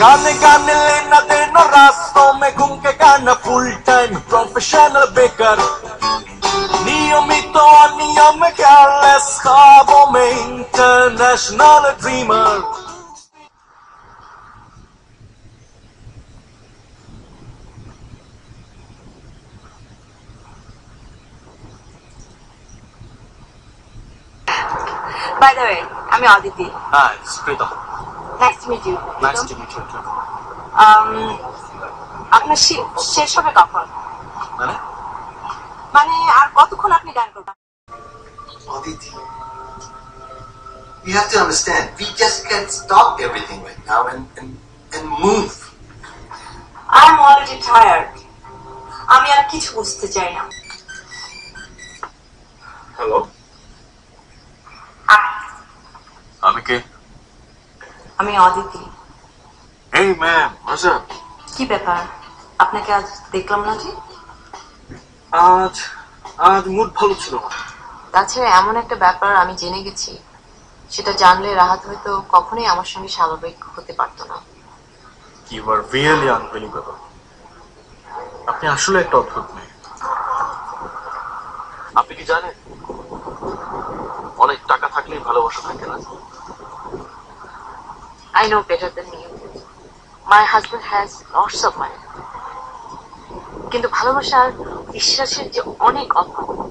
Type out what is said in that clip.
आने गाने लेना देना रास्तों में घूम के गाना फुल टाइम प्रोफेशनल बेकर नियमित अनियम केयरलेस ख्वाबों में international dreamer By the way, I'm Aditi. Hi, it's Pritom. Nice to meet you. Nice to meet you too. আপনার শেষ হবে কখন? মানে আর কতক্ষণ আপনি গান করবেন? Aditi, you have to understand, we just can't stop everything right now and move. I'm already tired. আমি আর কিছু বুঝতে চাই না। Hello? আমি কে? আমি Aditi. Hey ma'am, what's up? কি ব্যাপার? আপনাকে আজ দেখলাম না যে? আজ মুড ভালো ছিল না। তাছাড়া এমন একটা ব্যাপার আমি জেনে গেছি, সেটা জানলে রাহাত হয়তো কখনোই আমার সঙ্গে স্বাভাবিক হতে পারতো না। You are really unbelievable. আপনি আসলে একটা অদ্ভুত মেয়ে। আপনি কি জানেন অনেক টাকা থাকলেই ভালোবাসা থাকে না? I know better than you. My husband has lots of money. কিন্তু ভালোবাসার বিশ্বাসের যে অনেক অভাব।